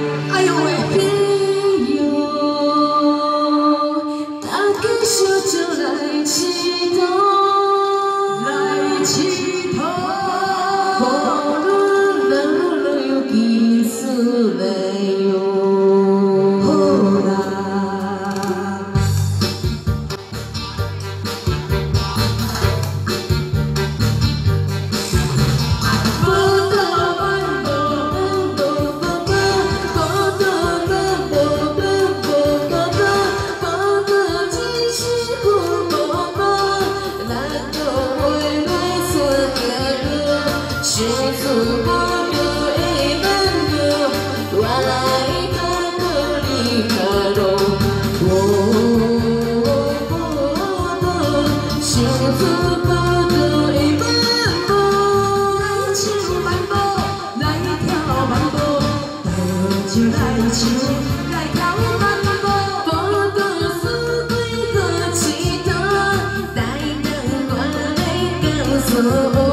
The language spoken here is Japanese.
哎呦喂！朋友，大家小酒来佚佗，来佚佗。无论人人有技术没有，好啦。幸福不如一般人，我来看看你看咯。幸福不如一般人，来唱慢步，来跳慢步，来唱来跳慢步，无多事对好佚佗，待等我来告诉。